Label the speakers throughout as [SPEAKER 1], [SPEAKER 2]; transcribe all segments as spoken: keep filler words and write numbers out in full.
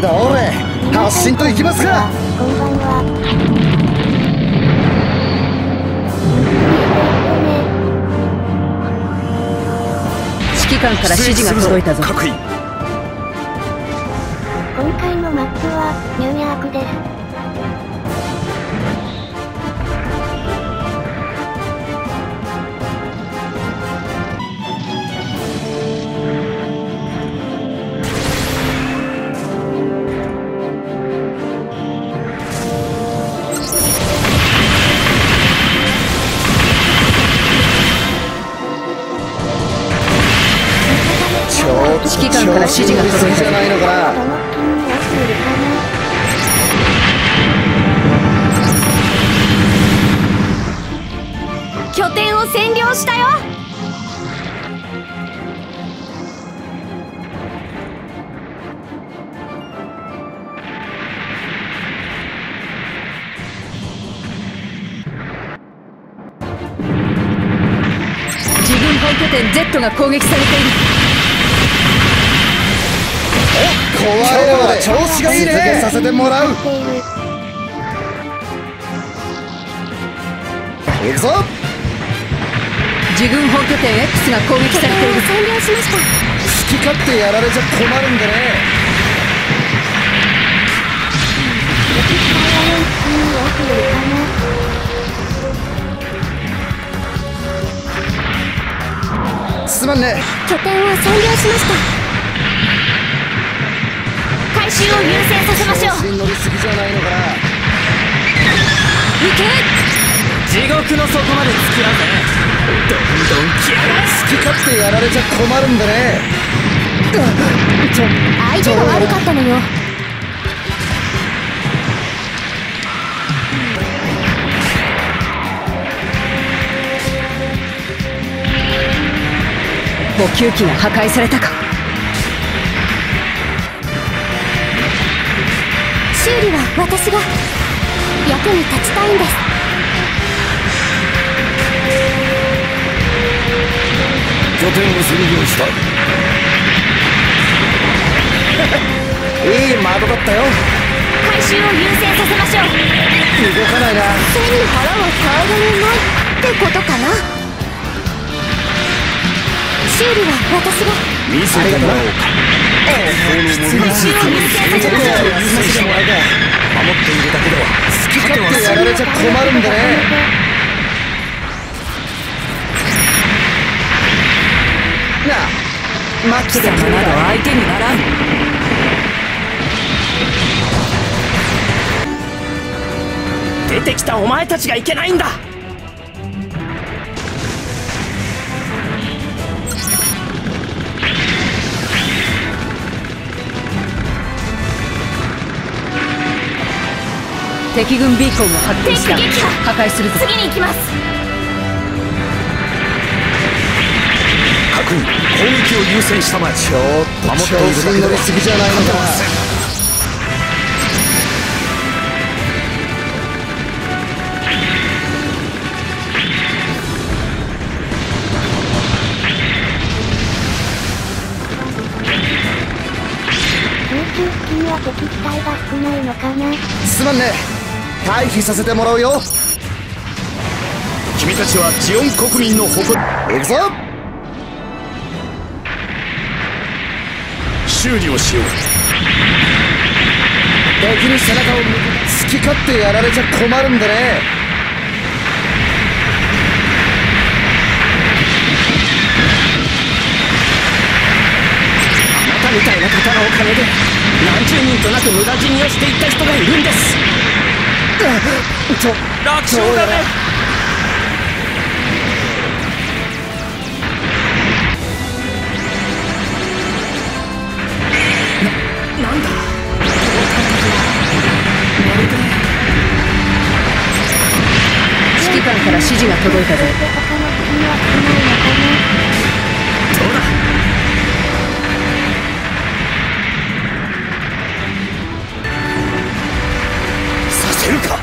[SPEAKER 1] どれ発進といきますか。
[SPEAKER 2] こんばんは。
[SPEAKER 3] 指揮官から指示が届いたぞ。
[SPEAKER 2] 今回のマップはニューヤークです。
[SPEAKER 3] 指揮官から指示が届いた
[SPEAKER 1] じゃないのかな。
[SPEAKER 4] 拠点を占領したよ。
[SPEAKER 3] 自軍本拠点 Z が攻撃されている。
[SPEAKER 1] 怖いので調子がいいね。続けさせてもらう。行くぞ。
[SPEAKER 3] 自軍本拠点 X が攻撃されている。
[SPEAKER 4] 占領しました。
[SPEAKER 1] 好き勝手やられちゃ困るんでね。すまんね。
[SPEAKER 4] 拠点を占領しました。回収を優先させましょう。
[SPEAKER 1] 調子に乗りすぎじゃないのかな。
[SPEAKER 4] 行け。
[SPEAKER 5] 地獄の底まで突きらぜ。どんどん来やがれ。
[SPEAKER 1] 好き勝手やられちゃ困るんでね。
[SPEAKER 4] 相手が悪かったのよ。
[SPEAKER 3] 補給機が破壊されたか。
[SPEAKER 4] 修理は私が役に立ちたいんです。
[SPEAKER 5] 拠点を占領した。
[SPEAKER 1] いい窓だったよ。
[SPEAKER 4] 回収を優先させましょう。
[SPEAKER 1] 動かないな。
[SPEAKER 4] 背に腹は変えられないってことかな。修理は私が。
[SPEAKER 5] 見せてもらおうか。
[SPEAKER 4] 回収を優先させましょう。
[SPEAKER 5] 守っているだけでは
[SPEAKER 1] 好き勝手やられちゃ困るんでね。なあ、マッチ
[SPEAKER 3] 貴様など相手にならん。
[SPEAKER 5] 出てきたお前たちがいけないんだ。
[SPEAKER 3] 敵軍ビーコンを発見した。
[SPEAKER 4] 敵撃破。
[SPEAKER 3] 破壊するぞ。
[SPEAKER 4] 次に行きます。
[SPEAKER 5] 各員攻撃を優先したまえ。
[SPEAKER 1] ちょっと調子に乗りすぎじゃないのかな。
[SPEAKER 2] 空中付近は敵機体が少ないのかな。
[SPEAKER 1] すまんね。退避させてもらうよ。
[SPEAKER 5] 君たちはジオン国民の誇り。
[SPEAKER 1] 行くぞ。
[SPEAKER 5] 修理をしよう。
[SPEAKER 1] 敵に背中を向く。好き勝手やられちゃ困るんでね。
[SPEAKER 5] あなたみたいな方のおかげで何十人となく無駄死にをしていった人がいるんです。
[SPEAKER 1] ちょ
[SPEAKER 5] 楽勝だね。な、なんだ
[SPEAKER 3] 指揮官から指示が届いたぞ。
[SPEAKER 2] 他の敵には少ないのかな。
[SPEAKER 5] どうだ。させるか。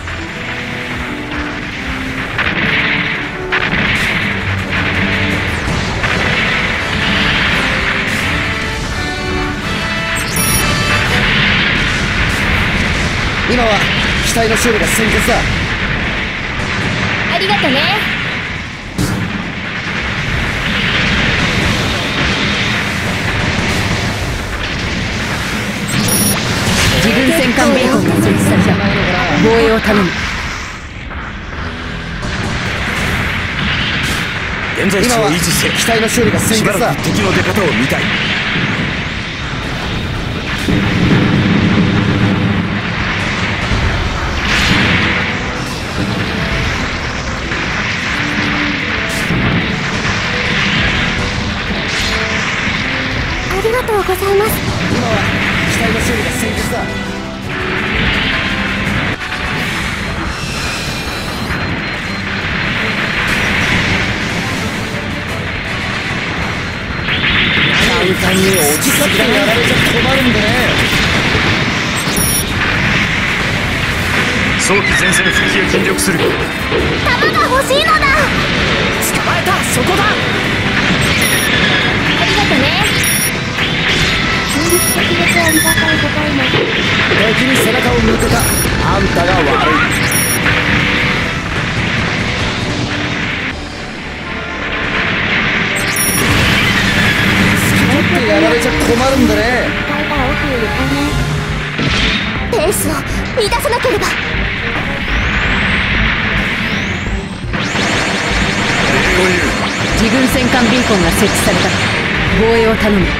[SPEAKER 1] 今は機体の修理が先決だ。
[SPEAKER 4] ありがとね。
[SPEAKER 3] 自軍戦艦ビーコンが設置された。防衛を頼む。
[SPEAKER 5] 現在地
[SPEAKER 1] 今は
[SPEAKER 5] を維持せ。
[SPEAKER 1] 機体の修理が先
[SPEAKER 5] しば
[SPEAKER 1] 決だ。
[SPEAKER 5] らく敵の出方を見たい。
[SPEAKER 4] ありがとうございます。
[SPEAKER 1] 今は機体の修理が先決だ。簡単に落ち着いてやられちゃ困るんでね。
[SPEAKER 5] 早期前線復帰へ尽力する。
[SPEAKER 4] 弾が欲しいのだ。
[SPEAKER 5] 捕まえた。そこだ。
[SPEAKER 4] ありがとね。協力してくれてありがとうございます。
[SPEAKER 1] 敵に背中を向けたあんたが悪い。好き勝手やられちゃ困るんでね。
[SPEAKER 2] 機体が奥へ行かない。
[SPEAKER 4] ペースを乱さなければ。
[SPEAKER 3] 自軍戦艦ビーコンが設置された。防衛を頼む。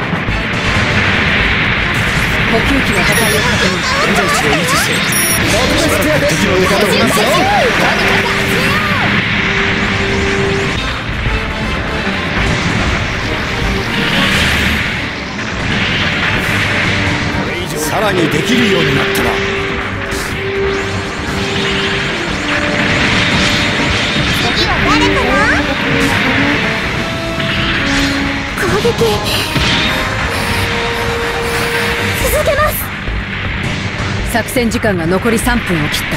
[SPEAKER 3] 補給機の破壊を確認。
[SPEAKER 5] 現在地を維持せ。しばらく敵の出方を見たい。
[SPEAKER 1] さらにできるようになったら
[SPEAKER 4] 次は誰かな。攻撃続けます。
[SPEAKER 3] 作戦時間が残りさんぷんを切った。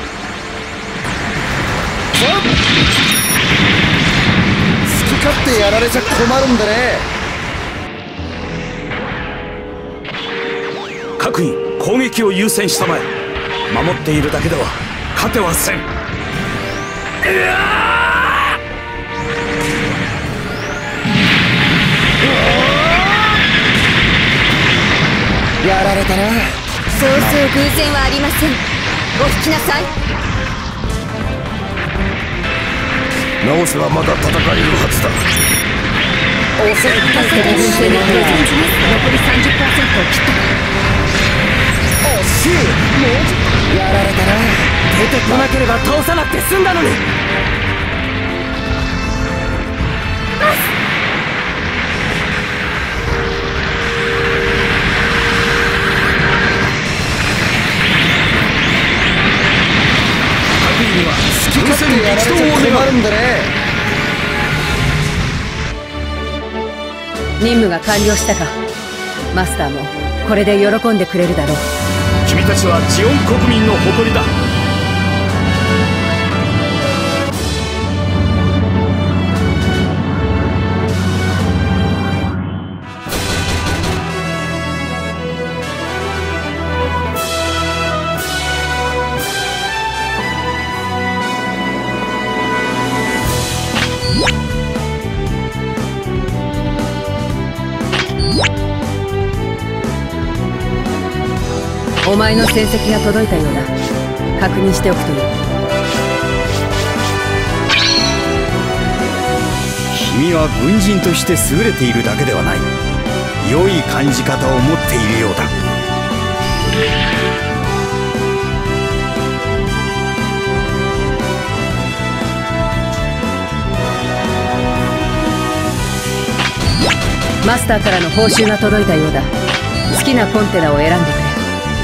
[SPEAKER 1] 好き勝手やられちゃ困るんでね。
[SPEAKER 5] 各員攻撃を優先したまえ。守っているだけでは勝てはせん。
[SPEAKER 1] やられたな。
[SPEAKER 4] そうそう偶然はありません。お引きなさい。
[SPEAKER 1] 直せばまだ戦えるはずだ。
[SPEAKER 3] 敵軍戦のプレゼンツ残り さんじゅっパーセント を切った。
[SPEAKER 1] 惜しい。もうやられたな。
[SPEAKER 5] 出てこなければ倒さなくて済んだのに。各員には
[SPEAKER 1] 好き勝手やられちゃ困るんでね。
[SPEAKER 3] 任務が完了したか。マスターもこれで喜んでくれるだろう。
[SPEAKER 5] 君たちはジオン国民の誇りだ。
[SPEAKER 3] お前の戦績が届いたようだ。確認しておくといい。
[SPEAKER 6] 君は軍人として優れているだけではない。良い感じ方を持っているようだ。
[SPEAKER 3] マスターからの報酬が届いたようだ。好きなコンテナを選んでくれ。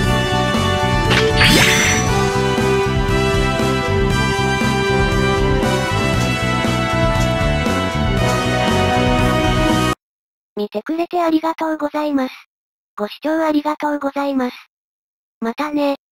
[SPEAKER 2] 見てくれてありがとうございます。ご視聴ありがとうございます。またね。